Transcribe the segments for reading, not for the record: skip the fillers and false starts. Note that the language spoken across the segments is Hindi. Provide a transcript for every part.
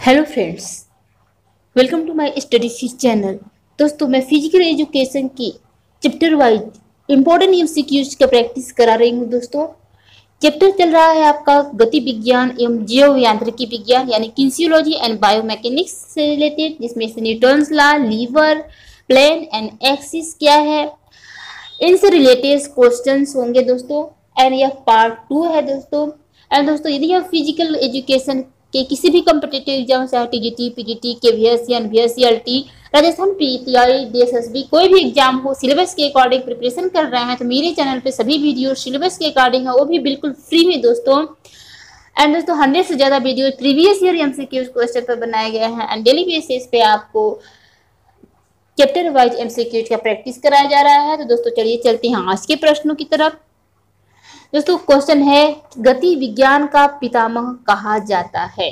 Hello friends, welcome to my study series channel. दोस्तों, मैं फिजिकल एजुकेशन की चैप्टर वाइज इंपॉर्टेंट एमसीक्यूज का प्रैक्टिस करा रही हूँ। दोस्तों, चैप्टर चल रहा है आपका गति विज्ञान एवं जीव यांत्रिकी विज्ञान यानी किन्सियोलॉजी एंड बायोमैकेनिक्स से रिलेटेड, जिसमें से Newton's law, lever, plane and axis क्या है, इनसे रिलेटेड क्वेश्चंस होंगे दोस्तों। एंड यह पार्ट 2 है दोस्तों। एंड दोस्तों, यदि आप फिजिकल एजुकेशन के किसी भी कॉम्पिटिटिव एग्जाम चाहे TGT, PGT, KVS, NVS, CLT, Rajasthan PTI, DSSB, कोई भी एग्जाम हो, सिलेबस के अकॉर्डिंग प्रिपरेशन कर रहे हैं तो मेरे चैनल पे सभी वीडियो सिलेबस के अकॉर्डिंग है, वो भी बिल्कुल फ्री में दोस्तों। एंड दोस्तों, 100 से ज्यादा video previous year MCQs question पर बनाए गए हैं एंड डेली बेसिस पे आपको चैप्टर वाइज एमसीक्यूज का प्रैक्टिस कराया जा रहा है। तो दोस्तों, चलिए चलते हैं आज के प्रश्नों की तरफ। दोस्तों, क्वेश्चन है गति विज्ञान का पितामह कहा जाता है।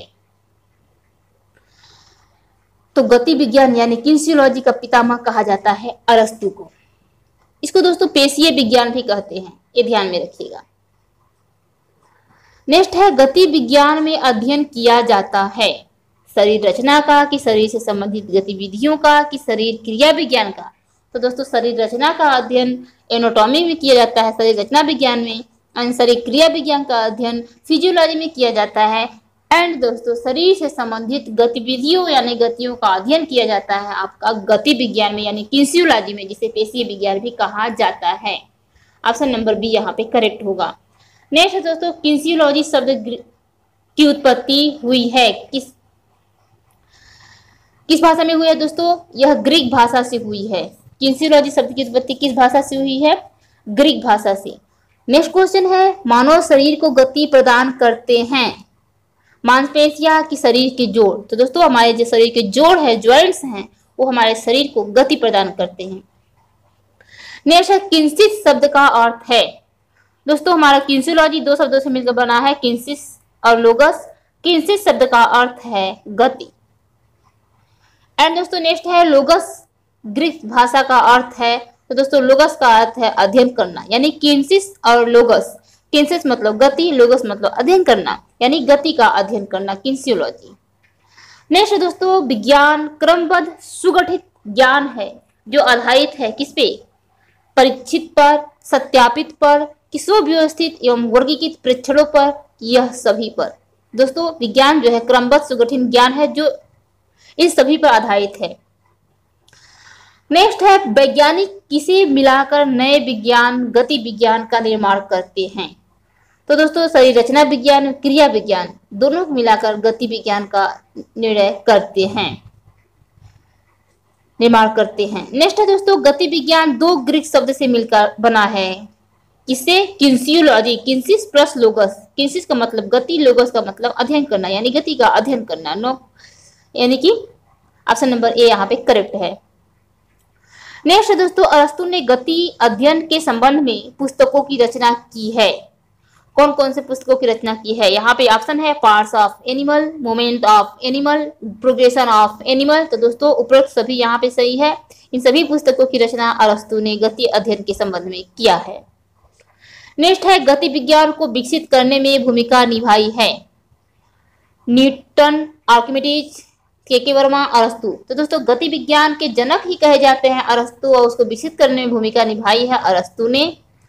तो गति विज्ञान यानी किन्सियोलॉजी का पितामह कहा जाता है अरस्तु को। इसको दोस्तों पेशीय विज्ञान भी कहते हैं, ये ध्यान में रखिएगा। नेक्स्ट है गति विज्ञान में अध्ययन किया जाता है शरीर रचना का कि शरीर से संबंधित गतिविधियों का कि शरीर क्रिया विज्ञान का। तो दोस्तों, शरीर रचना का अध्ययन एनाटॉमी में किया जाता है शरीर रचना विज्ञान में, एंड शरीर क्रिया विज्ञान का अध्ययन फिजियोलॉजी में किया जाता है। एंड दोस्तों, शरीर से संबंधित गतिविधियों यानी गतियों का अध्ययन किया जाता है आपका गति विज्ञान में यानी किन्सियोलॉजी में, जिसे पेशीय विज्ञान भी कहा जाता है। ऑप्शन नंबर बी यहाँ पे करेक्ट होगा। नेक्स्ट है दोस्तों, किन्सियोलॉजी शब्द की उत्पत्ति हुई है किस भाषा में हुई है दोस्तों? यह ग्रीक भाषा से हुई है। किन्सियोलॉजी शब्द की उत्पत्ति किस भाषा से हुई है? ग्रीक भाषा से। नेक्स्ट क्वेश्चन है मानव शरीर को गति प्रदान करते हैं मांसपेशियां कि शरीर के जोड़। तो दोस्तों, हमारे जो शरीर के जोड़ है, ज्वाइंट्स हैं, वो हमारे शरीर को गति प्रदान करते हैं। नेक्स्ट है किन्सिस शब्द का अर्थ है। दोस्तों, हमारा किन्सियोलॉजी दो शब्दों से मिलकर बना है, किन्सिस और लोगस। किन्सिस शब्द का अर्थ है गति। एंड दोस्तों, नेक्स्ट है लोगस ग्रीक भाषा का अर्थ है। तो दोस्तों, लोगस का अर्थ है अध्ययन करना, यानी किन्सिस और लोगस। किन्सिस मतलब गति, लोगस मतलब अध्ययन करना, यानी गति का अध्ययन करना, किन्सियोलॉजी। नेक्स्ट दोस्तों, विज्ञान क्रमबद्ध सुगठित ज्ञान है जो आधारित है किस पे? परीक्षित पर, सत्यापित पर, कि सुव्यवस्थित एवं वर्गीकृत परीक्षणों पर, यह सभी पर। दोस्तों, विज्ञान जो है क्रमबद्ध सुगठित ज्ञान है जो इन सभी पर आधारित है। नेक्स्ट है वैज्ञानिक किसे मिलाकर नए विज्ञान गति विज्ञान का निर्माण करते हैं। तो दोस्तों, शरीर रचना विज्ञान, क्रिया विज्ञान दोनों को मिलाकर गति विज्ञान का निर्माण करते हैं। नेक्स्ट है दोस्तों, गति विज्ञान दो ग्रीक शब्द से मिलकर बना है। किससे? किन्सियोलॉजी, किन्सिस प्लस लोगस। किन्सिस का मतलब गति, लोगस का मतलब अध्ययन करना, यानी गति का अध्ययन करना। नो, यानी कि ऑप्शन नंबर ए यहाँ पे करेक्ट है। नेक्स्ट दोस्तों, अरस्तु ने गति अध्ययन के संबंध में पुस्तकों की रचना की है। कौन कौन से पुस्तकों की रचना की है? यहाँ पे ऑप्शन है parts of animal, movement of animal, progression of animal. तो दोस्तों, उपरोक्त सभी यहाँ पे सही है। इन सभी पुस्तकों की रचना अरस्तु ने गति अध्ययन के संबंध में किया है। नेक्स्ट है गति विज्ञान को विकसित करने में भूमिका निभाई है न्यूटन, आर्किमिडीज, के वर्मा, अरस्तु। तो दोस्तों, गति विज्ञान के जनक ही कहे जाते हैं अरस्तु, और उसको विकसित करने में भूमिका निभाई है अरस्तु ने।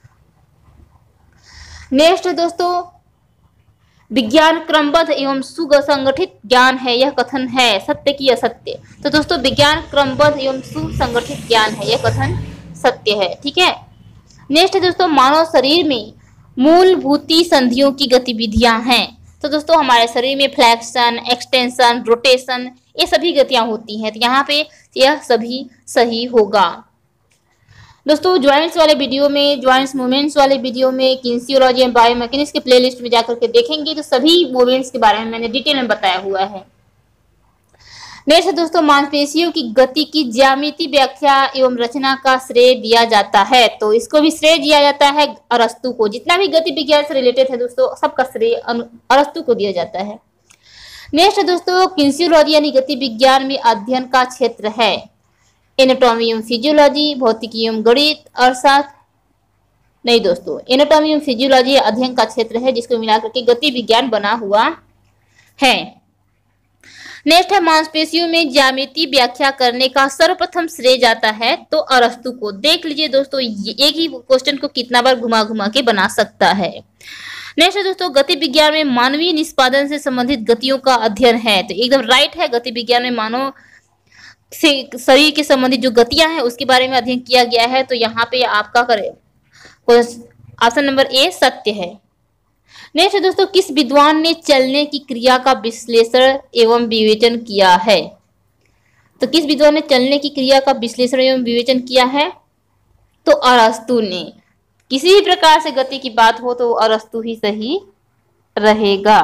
नेक्स्ट दोस्तों, विज्ञान क्रमबद्ध एवं सुसंगठित ज्ञान है, यह कथन है सत्य की असत्य। तो दोस्तों, विज्ञान क्रमबद्ध एवं सुसंगठित ज्ञान है, यह कथन सत्य है। ठीक है। नेक्स्ट दोस्तों, मानव शरीर में मूलभूत संधियों की गतिविधियां हैं। तो दोस्तों, हमारे शरीर में फ्लेक्शन, एक्सटेंशन, रोटेशन, ये सभी गतियां होती हैं। तो यहाँ पे यह सभी सही होगा। दोस्तों, ज्वाइंट्स वाले वीडियो में, ज्वाइंट्स मूवमेंट्स वाले वीडियो में, किन्सियोलॉजी एंड बायोमैकेनिक्स के प्लेलिस्ट में जाकर के देखेंगे तो सभी मूवमेंट्स के बारे में मैंने डिटेल में बताया हुआ है। नेक्स्ट दोस्तों, मांसपेशियों की गति की ज्यामिति, व्याख्या एवं रचना का श्रेय दिया जाता है। तो इसको भी श्रेय दिया जाता है अरस्तु को। जितना भी गति विज्ञान से रिलेटेड है दोस्तों, सबका श्रेय अरस्तु को दिया जाता है। नेक्स्ट दोस्तों, किन्सियोलॉजी यानी गति विज्ञान में अध्ययन का क्षेत्र है एनाटॉमी एवं फिजियोलॉजी, भौतिकी एवं गणित, अर्थशास्त्र। नहीं दोस्तों, एनाटॉमी एवं फिजियोलॉजी अध्ययन का क्षेत्र है जिसको मिलाकर के गति विज्ञान बना हुआ है। नेक्स्ट है मांसपेशियों में ज्यामिति व्याख्या करने का सर्वप्रथम श्रेय जाता है तो अरस्तु को। देख लीजिए दोस्तों, एक ही क्वेश्चन को कितना बार घुमा घुमा के बना सकता है। नेक्स्ट है दोस्तों, गति विज्ञान में मानवीय निष्पादन से संबंधित गतियों का अध्ययन है। तो एकदम राइट है, गति विज्ञान में मानव से शरीर के संबंधित जो गतियां हैं उसके बारे में अध्ययन किया गया है। तो यहाँ पे आपका करे ऑप्शन नंबर ए सत्य है। नेक्स्ट है दोस्तों, किस विद्वान ने चलने की क्रिया का विश्लेषण एवं विवेचन किया है? तो किस विद्वान ने चलने की क्रिया का विश्लेषण एवं विवेचन किया है? तो अरस्तु ने। किसी भी प्रकार से गति की बात हो तो अरस्तु ही सही रहेगा।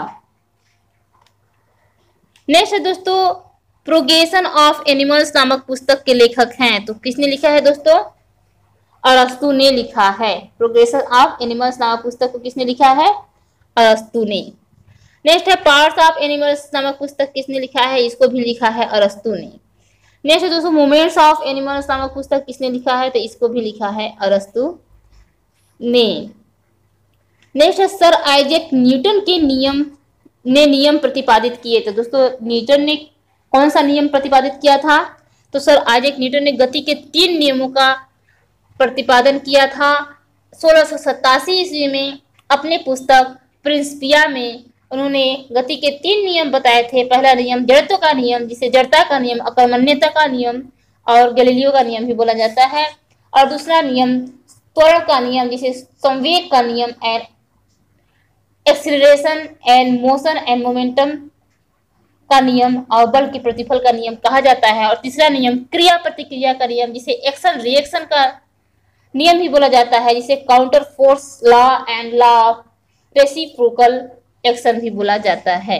नेक्स्ट है दोस्तों, प्रोग्रेशन ऑफ एनिमल्स नामक पुस्तक के लेखक हैं। तो किसने लिखा है दोस्तों? अरस्तु ने लिखा है। प्रोग्रेशन ऑफ एनिमल्स नामक पुस्तक को किसने लिखा है? अरस्तु ने। नेक्स्ट है पार्ट्स ऑफ एनिमल्स नामक पुस्तक किसने लिखा है? इसको भी लिखा है अरस्तु ने। नेक्स्ट है दोस्तों, मूवमेंट्स ऑफ एनिमल्स नामक पुस्तक किसने लिखा है? तो इसको भी लिखा है अरस्तु ने। नेक्स्ट है सर आइजैक न्यूटन के नियम प्रतिपादित किए। तो दोस्तों न्यूटन ने कौन सा नियम प्रतिपादित किया था? तो सर आइजैक न्यूटन ने गति के 3 नियमों का प्रतिपादन किया था 1687 ईस्वी में। अपने पुस्तक प्रिंसिपिया में उन्होंने गति के 3 नियम बताए थे। पहला नियम जड़त्व का नियम, जिसे जड़ता का नियम, अकर्मण्यता का नियम और गैलीलियो का नियम भी बोला जाता है। और दूसरा नियम त्वरण का नियम, जिसे संवेग का नियम and acceleration and motion and momentum का नियम और बल के प्रतिफल का नियम कहा जाता है। और तीसरा नियम क्रिया प्रतिक्रिया का नियम, जिसे एक्शन रिएक्शन का नियम भी बोला जाता है, जिसे counter force law and law of reciprocal action भी बोला जाता है।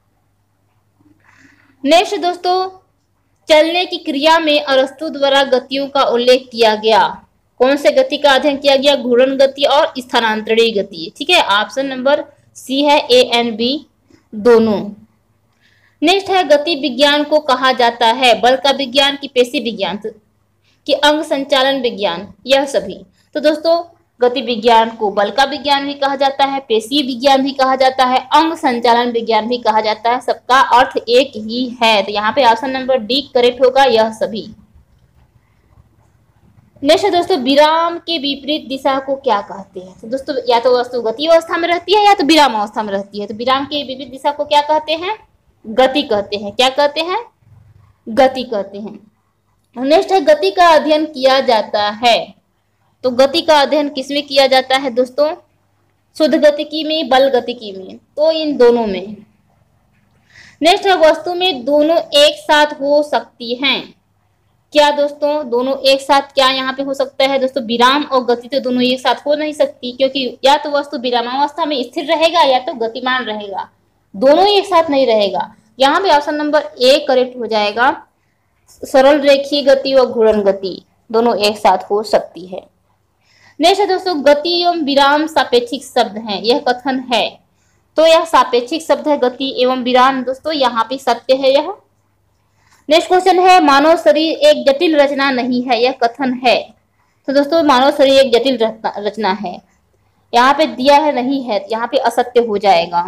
नेक्स्ट दोस्तों, चलने की क्रिया में अरस्तु द्वारा गतियों का उल्लेख किया गया। कौन से गति का अध्ययन किया गया? घूर्णन गति और स्थानांतरित गति। ठीक है, ऑप्शन नंबर सी है, ए एंड बी दोनों। नेक्स्ट है गति विज्ञान को कहा जाता है बल का विज्ञान की पेशी विज्ञान कि अंग संचालन विज्ञान, यह सभी। तो दोस्तों गति विज्ञान को बल का विज्ञान भी कहा जाता है, पेशी विज्ञान भी कहा जाता है, अंग संचालन विज्ञान भी कहा जाता है। सबका अर्थ एक ही है। तो यहाँ पे ऑप्शन नंबर डी करेक्ट होगा, यह सभी। नेक्स्ट दोस्तों, विराम के विपरीत दिशा को क्या कहते हैं? तो दोस्तों या तो वस्तु गति अवस्था में रहती है या तो विराम अवस्था में रहती है। तो विराम के विपरीत दिशा को क्या कहते हैं? गति कहते हैं। क्या कहते हैं? गति कहते हैं। नेक्स्ट है गति का अध्ययन किया जाता है। तो गति का अध्ययन किसमें किया जाता है दोस्तों? शुद्ध गतिकी में, बल गतिकी में, तो इन दोनों में। नेक्स्ट है वस्तु में दोनों एक साथ हो सकती हैं। क्या दोस्तों दोनों एक साथ क्या यहाँ पे हो सकता है? दोस्तों विराम और गति तो दोनों एक साथ हो नहीं सकती, क्योंकि या तो वस्तु विरामावस्था में स्थिर रहेगा या तो गतिमान रहेगा, दोनों एक साथ नहीं रहेगा। यहाँ पे ऑप्शन नंबर ए करेक्ट हो जाएगा। सरल रेखीय गति और घूर्णन गति दोनों एक साथ हो सकती है। नेक्स्ट है दोस्तों, गति एवं विराम सापेक्षिक शब्द हैं, यह कथन है। तो यह सापेक्षिक शब्द है गति एवं विराम। दोस्तों यहाँ पे सत्य है यह। नेक्स्ट क्वेश्चन है, मानव शरीर एक जटिल रचना नहीं है, यह कथन है। तो दोस्तों मानव शरीर एक जटिल रचना है, यहाँ पे दिया है नहीं है, यहाँ पे असत्य हो जाएगा।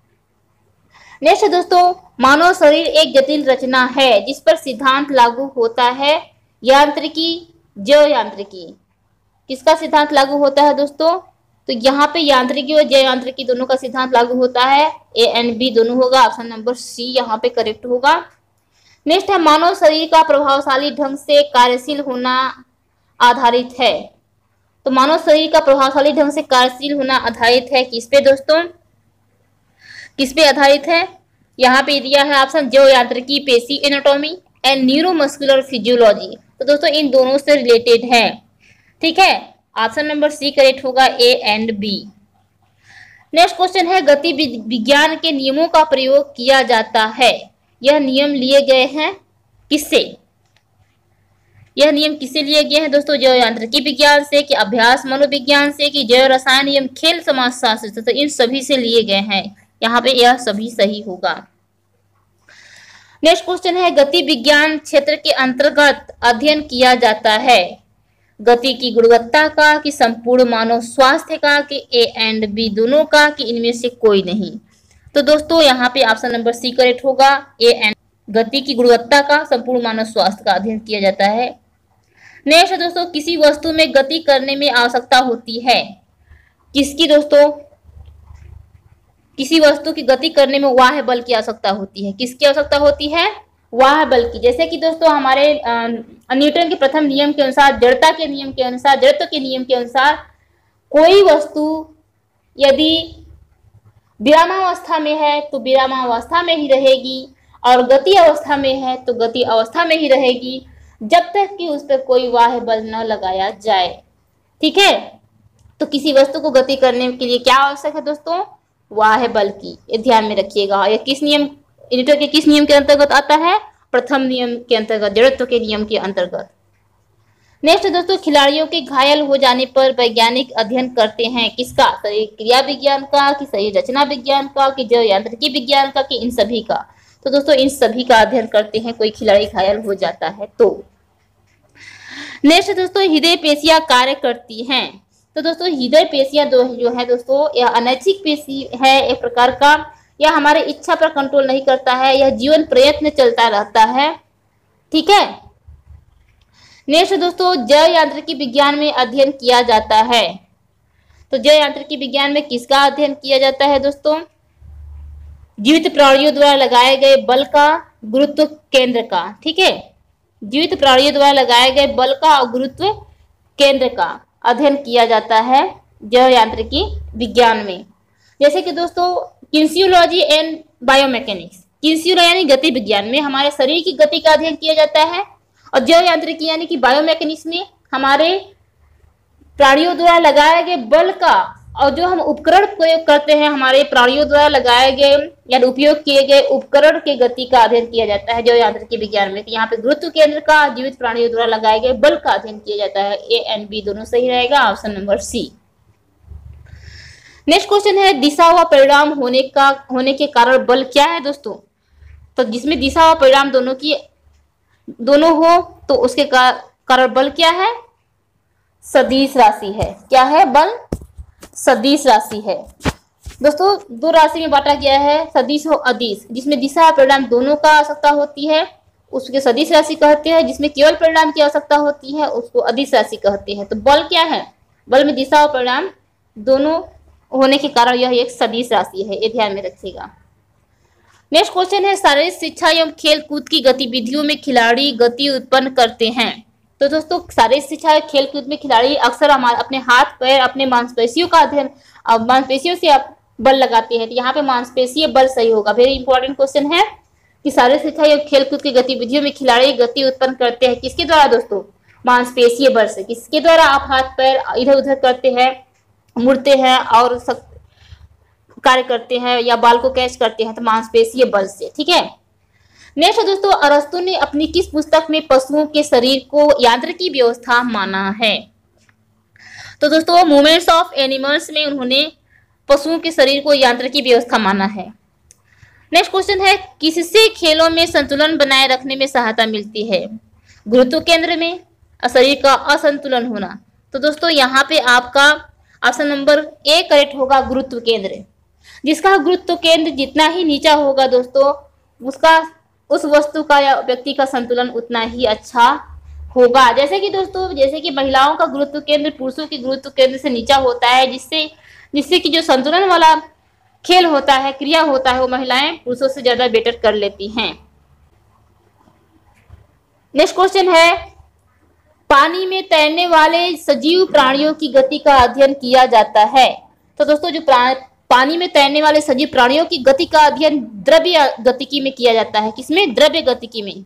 नेक्स्ट दोस्तों, मानव शरीर एक जटिल रचना है जिस पर सिद्धांत लागू होता है यांत्रिकी, जैव यांत्रिकी। किसका सिद्धांत लागू होता है दोस्तों? तो यहाँ पे यांत्रिकी और जैव यांत्रिकी दोनों का सिद्धांत लागू होता है। ए एंड बी दोनों होगा, ऑप्शन नंबर सी यहाँ पे करेक्ट होगा। नेक्स्ट है, मानव शरीर का प्रभावशाली ढंग से कार्यशील होना आधारित है। तो मानव शरीर का प्रभावशाली ढंग से कार्यशील होना आधारित है किस पे दोस्तों? किस पे आधारित है? यहाँ पे दिया है ऑप्शन जैव यांत्रिकी, पेशी एनाटॉमी एंड न्यूरोमस्कुलर फिजियोलॉजी। तो दोस्तों इन दोनों से रिलेटेड है। ठीक है, ऑप्शन नंबर सी करेक्ट होगा, A and B. Next question है, गति विज्ञान के नियमों का प्रयोग किया जाता है। यह नियम लिए गए हैं किससे? यह नियम किससे लिए गए हैं दोस्तों? जैव यांत्रिकी विज्ञान से, कि अभ्यास मनोविज्ञान से, कि जैव रसायन एवं खेल समाजशास्त्र से। तो इन सभी से लिए गए हैं। यहाँ पे यह सभी सही होगा। नेक्स्ट क्वेश्चन है, गति विज्ञान क्षेत्र के अंतर्गत अध्ययन किया जाता है गति की गुणवत्ता का, कि संपूर्ण मानव स्वास्थ्य का, कि ए एंड बी दोनों का, कि इनमें से कोई नहीं। तो दोस्तों यहाँ पे ऑप्शन नंबर सी करेक्ट होगा, ए एंड। गति की गुणवत्ता का, संपूर्ण मानव स्वास्थ्य का अध्ययन किया जाता है। नेक्स्ट है दोस्तों, किसी वस्तु में गति करने में आवश्यकता होती है। किसकी दोस्तों? किसी वस्तु की गति करने में वाह्य बल की आवश्यकता होती है। किसकी आवश्यकता होती है? वाह्य बल की। जैसे कि दोस्तों हमारे न्यूटन के प्रथम नियम के अनुसार, जड़ता के नियम के अनुसार, जड़त्व के नियम के अनुसार कोई वस्तु यदि विरामावस्था में है तो विरामावस्था में ही रहेगी, और गति अवस्था में है तो गति अवस्था में ही रहेगी, जब तक कि उस पर कोई वाह्य बल न लगाया जाए। ठीक है, तो किसी वस्तु को गति करने के लिए क्या आवश्यक है दोस्तों? वाह्य बल की। ये ध्यान में रखिएगा। यह किस नियम, न्यूटन के किस नियम के अंतर्गत आता है? प्रथम नियम के अंतर्गत, जड़त्व के नियम के अंतर्गत। नेक्स्ट दोस्तों, खिलाड़ियों के घायल हो जाने पर वैज्ञानिक अध्ययन करते हैं। किसका? शरीर क्रिया विज्ञान का, कि शरीर रचना विज्ञान का, कि जैव यांत्रिकी विज्ञान का, कि इन सभी का? तो दोस्तों इन सभी का अध्ययन करते हैं कोई खिलाड़ी घायल हो जाता है तो। नेक्स्ट दोस्तों, हृदय पेशियां कार्य करती हैं। तो दोस्तों हृदय पेशियां जो है दोस्तों, यह अनैच्छिक पेशी है एक प्रकार का। यह हमारे इच्छा पर कंट्रोल नहीं करता है, यह जीवन प्रयत्न चलता रहता है। ठीक है। नेक्स्ट दोस्तों, जैव यांत्रिकी विज्ञान में अध्ययन किया जाता है। तो जैव यांत्रिकी विज्ञान में किसका अध्ययन किया जाता है दोस्तों? जीवित प्राणियों द्वारा लगाए गए बल का, गुरुत्व केंद्र का। ठीक है, जीवित प्राणियों द्वारा लगाए गए बल का और गुरुत्व केंद्र का अध्ययन किया जाता है जैव यांत्रिकी विज्ञान में। जैसे कि दोस्तों किन्सियोलॉजी एंड बायोमैकेनिक्स, किन्सियोलॉजी यानी गति विज्ञान में हमारे शरीर की गति का अध्ययन किया जाता है, और जैव यांत्रिकी यानी कि बायोमैकेनिक्स में हमारे प्राणियों द्वारा लगाए गए बल का और जो हम उपकरण प्रयोग करते हैं हमारे प्राणियों द्वारा लगाए गए या उपयोग किए गए उपकरण के गति का अध्ययन किया जाता है जैव यांत्रिकी विज्ञान में। तो यहाँ पे गुरुत्व केंद्र का, जीवित प्राणियों द्वारा लगाए गए बल का अध्ययन किया जाता है। ए एंड बी दोनों सही रहेगा, option number C. Next question है, दिशा व परिणाम होने के कारण बल क्या है दोस्तों? तो जिसमें दिशा व परिणाम दोनों हो तो उसके कारण बल क्या है? सदिश राशि है। क्या है? बल सदिश राशि है। दोस्तों दो राशि में बांटा गया है, सदिश और अदिश। जिसमें दिशा और परिणाम दोनों का आवश्यकता होती है उसके सदिश राशि कहते हैं, जिसमें केवल परिणाम की आवश्यकता होती है उसको अदिश राशि कहते हैं। तो बल क्या है? बल में दिशा और परिणाम दोनों होने के कारण यह एक सदिश राशि है, ये ध्यान में रखिएगा। नेक्स्ट क्वेश्चन है, शारीरिक शिक्षा एवं खेल कूद की गतिविधियों में खिलाड़ी गति उत्पन्न करते हैं। तो दोस्तों शारीरिक शिक्षा खेल कूद में खिलाड़ी अक्सर हमारे अपने हाथ पैर, अपने मांसपेशियों का अध्ययन, मांसपेशियों से बल लगाते हैं। तो यहाँ पे मांसपेशीय बल सही होगा। वेरी इंपॉर्टेंट क्वेश्चन है कि शारीरिक शिक्षा या खेल कूद की गतिविधियों में खिलाड़ी गति उत्पन्न करते हैं किसके द्वारा दोस्तों? मांसपेशीय बल से। किसके द्वारा? आप हाथ पैर इधर उधर करते हैं, मुड़ते हैं और कार्य करते हैं या बाल को कैच करते हैं, तो मांसपेशीय बल से। ठीक है। नेक्स्ट दोस्तों, अरस्तु ने अपनी किस पुस्तक में पशुओं के शरीर को यांत्रिकी व्यवस्था माना है? तो दोस्तों मूवमेंट्स ऑफ एनिमल्स में उन्होंने पशुओं के शरीर को यांत्रिकी व्यवस्था माना है। नेक्स्ट क्वेश्चन है, किससे खेलों में संतुलन बनाए रखने में सहायता मिलती है? गुरुत्व केंद्र में, शरीर का असंतुलन होना। तो दोस्तों यहाँ पे आपका ऑप्शन नंबर ए करेक्ट होगा, गुरुत्व केंद्र। जिसका गुरुत्व केंद्र जितना ही नीचा होगा दोस्तों उसका उस वस्तु का या व्यक्ति का संतुलन उतना ही अच्छा होगा। जैसे कि दोस्तों जैसे कि महिलाओं का गुरुत्व केंद्र पुरुषों के गुरुत्व केंद्र से नीचा होता है, जिससे कि जो संतुलन वाला खेल होता है, क्रिया होता है, वो महिलाएं पुरुषों से ज्यादा बेटर कर लेती हैं। नेक्स्ट क्वेश्चन है, पानी में तैरने वाले सजीव प्राणियों की गति का अध्ययन किया जाता है। तो दोस्तों जो पानी में तैरने वाले सजीव प्राणियों की गति का अध्ययन द्रव्य गतिकी में किया जाता है। किसमें? द्रव्य गतिकी में।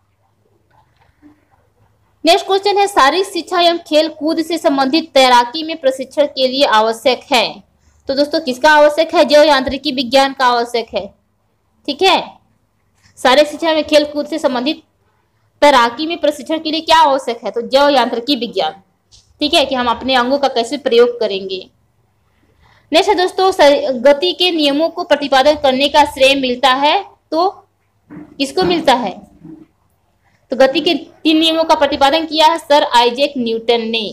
नेक्स्ट क्वेश्चन है, शारीरिक शिक्षा एवं खेल कूद से संबंधित तैराकी में प्रशिक्षण के लिए आवश्यक है। तो दोस्तों किसका आवश्यक है? जैव यांत्रिकी विज्ञान का आवश्यक है। ठीक है। शारीरिक शिक्षा में खेल कूद से संबंधित तैराकी में प्रशिक्षण के लिए क्या आवश्यक है? तो जैव यांत्रिकी विज्ञान। ठीक है, कि हम अपने अंगों का कैसे प्रयोग करेंगे। नेक्स्ट है दोस्तों, गति के नियमों को प्रतिपादन करने का श्रेय मिलता है तो किसको मिलता है? तो गति के 3 नियमों का प्रतिपादन किया है सर आइजैक न्यूटन ने।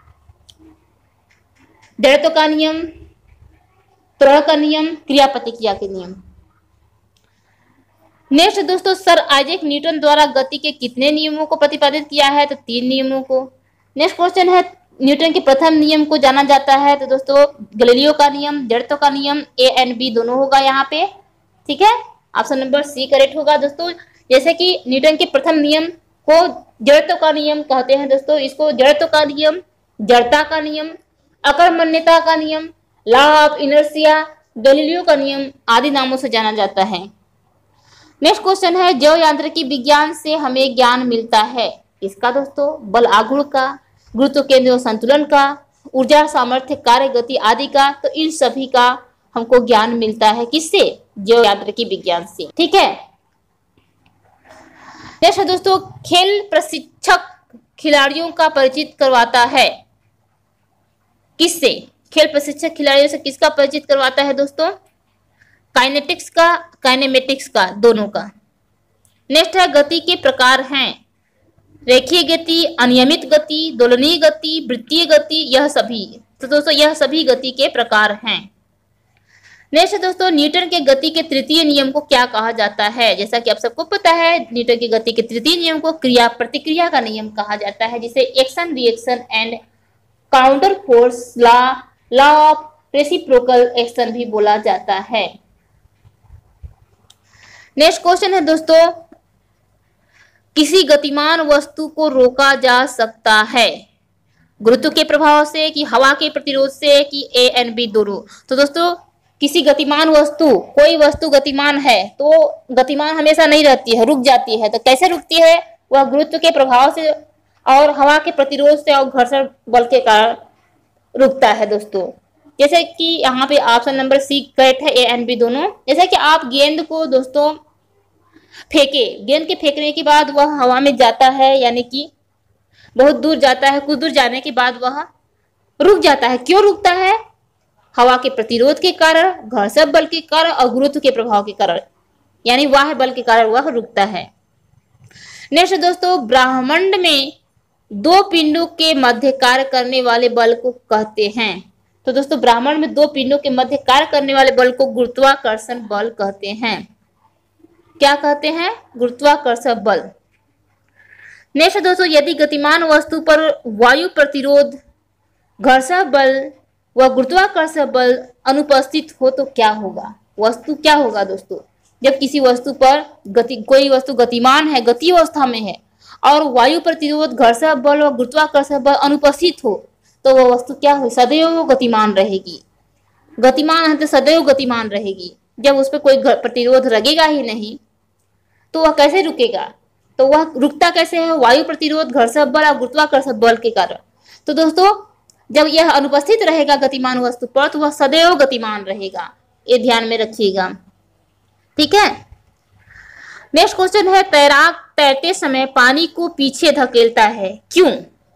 जड़त्व का नियम, त्वरण का नियम, क्रिया प्रतिक्रिया के नियम। नेक्स्ट दोस्तों, सर आइजैक न्यूटन द्वारा गति के कितने नियमों को प्रतिपादित किया है? तो 3 नियमों को। नेक्स्ट क्वेश्चन है, न्यूटन के प्रथम नियम को जाना जाता है? तो दोस्तों गैलीलियो का नियम, जड़त्व का नियम, ए एंड बी दोनों होगा यहाँ पे। ठीक है, ऑप्शन नंबर सी करेक्ट होगा दोस्तों। जैसे कि न्यूटन के प्रथम नियम को जड़त्व का नियम कहते हैं दोस्तों, इसको जड़त्व का नियम, जड़ता का नियम, अकर्मण्यता का नियम, लॉ ऑफ इनर्शिया, गैलीलियो का नियम आदि नामों से जाना जाता है। नेक्स्ट क्वेश्चन है, जैव यांत्रिकी विज्ञान से हमें ज्ञान मिलता है? इसका दोस्तों बल आघूर्ण का, गुरुत्व केंद्र संतुलन का, ऊर्जा सामर्थ्य कार्य गति आदि का। तो इन सभी का हमको ज्ञान मिलता है किससे? जैव यांत्रिकी विज्ञान से। ठीक है, नेक्स्ट दोस्तों, खेल प्रशिक्षक खिलाड़ियों का परिचित करवाता है? किससे? खेल प्रशिक्षक खिलाड़ियों से किसका परिचित करवाता है दोस्तों? काइनेटिक्स का, काइनेमेटिक्स का, दोनों का। नेक्स्ट है, गति के प्रकार हैं? रेखीय गति, अनियमित गति, दोलनीय गति, वृत्तीय गति, यह सभी। तो दोस्तों यह सभी गति के प्रकार हैं। नेक्स्ट दोस्तों, न्यूटन के गति के तृतीय नियम को क्या कहा जाता है? जैसा कि आप सबको पता है, न्यूटन के गति के तृतीय नियम को क्रिया प्रतिक्रिया का नियम कहा जाता है, जिसे action reaction and counter force law of reciprocal action भी बोला जाता है। नेक्स्ट क्वेश्चन है दोस्तों, किसी गतिमान वस्तु को रोका जा सकता है? गुरुत्व के प्रभाव से, कि हवा के प्रतिरोध से, कि ए एंड बी दोनों? तो दोस्तों किसी गतिमान वस्तु, कोई वस्तु गतिमान है तो गतिमान हमेशा नहीं रहती है, रुक जाती है। तो कैसे रुकती है? वह गुरुत्व के प्रभाव से और हवा के प्रतिरोध से और घर्षण बल के कारण रुकता है दोस्तों। जैसे कि यहाँ पे ऑप्शन नंबर सी करेक्ट है, ए एंड बी दोनों। जैसे कि आप गेंद को दोस्तों फेंके, गेंद के फेंकने के बाद वह हवा में जाता है, यानी कि बहुत दूर जाता है, कुछ दूर जाने के बाद वह रुक जाता है। क्यों रुकता है? हवा के प्रतिरोध के कारण, घर्षण बल के कारण और गुरुत्व के प्रभाव के कारण, यानी वाह्य बल के कारण वह रुकता है। नेक्स्ट दोस्तों, ब्रह्मांड में 2 पिंडों के मध्य कार्य करने वाले बल को कहते हैं? तो दोस्तों ब्रह्मांड में 2 पिंडों के मध्य कार्य करने वाले बल को गुरुत्वाकर्षण बल कहते हैं। क्या कहते हैं? गुरुत्वाकर्षण बल। नेक्स्ट दोस्तों, यदि गतिमान वस्तु पर वायु प्रतिरोध, घर्षण बल व गुरुत्वाकर्षण बल अनुपस्थित हो तो क्या होगा? वस्तु क्या होगा दोस्तों? जब किसी वस्तु पर कोई वस्तु गतिमान है, गति अवस्था में है और वायु प्रतिरोध, घर्षण बल और गुरुत्वाकर्षण बल अनुपस्थित हो तो वह वस्तु क्या हो? सदैव गतिमान रहेगी। गतिमान है तो सदैव गतिमान रहेगी। जब उस पर कोई प्रतिरोध लगेगा ही नहीं तो वह कैसे रुकेगा? तो वह रुकता कैसे है? वायु प्रतिरोध, घर्षण बल और गुरुत्वाकर्षण बल के कारण। तो दोस्तों जब यह अनुपस्थित रहेगा गतिमान वस्तु पर तो वह सदैव गतिमान रहेगा, ये ध्यान में रखिएगा। ठीक है, नेक्स्ट क्वेश्चन है, तैराक तैरते समय पानी को पीछे धकेलता है, क्यों?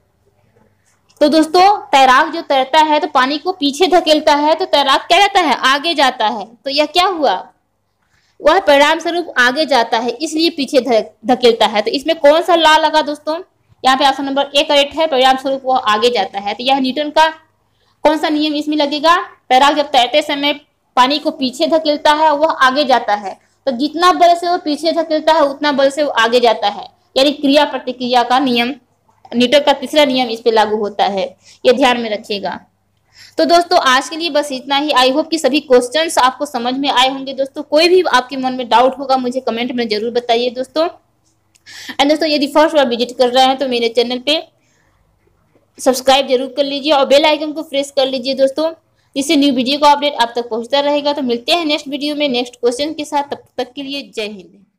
तो दोस्तों तैराक जो तैरता है तो पानी को पीछे धकेलता है, तो तैराक क्या जाता है? आगे जाता है। तो यह क्या हुआ? वह परिणाम स्वरूप आगे जाता है, इसलिए पीछे धकेलता है। तो इसमें कौन सा लॉ लगा दोस्तों? यहाँ पे ऑप्शन नंबर ए करेक्ट है, परिणाम स्वरूप वह आगे जाता है। तो यह न्यूटन का कौन सा नियम इसमें लगेगा? तैराक जब तैरते समय पानी को पीछे धकेलता है वह आगे जाता है, तो जितना बल से वो पीछे धकेलता है उतना बल से वो आगे जाता है, यानी क्रिया प्रतिक्रिया का नियम, न्यूटन का तीसरा नियम इस पे लागू होता है, ये ध्यान में रखिएगा। तो दोस्तों आज के लिए बस इतना ही। आई होप कि सभी क्वेश्चंस आपको समझ में आए होंगे दोस्तों। कोई भी आपके मन में डाउट होगा मुझे कमेंट में जरूर बताइए दोस्तों। एंड दोस्तों यदि फर्स्ट बार विजिट कर रहे हैं तो मेरे चैनल पे सब्सक्राइब जरूर कर लीजिए और बेल आइकन को प्रेस कर लीजिए दोस्तों, जिससे न्यू वीडियो का अपडेट आप तक पहुंचता रहेगा। तो मिलते हैं नेक्स्ट वीडियो में नेक्स्ट क्वेश्चन के साथ, तब तक के लिए जय हिंद।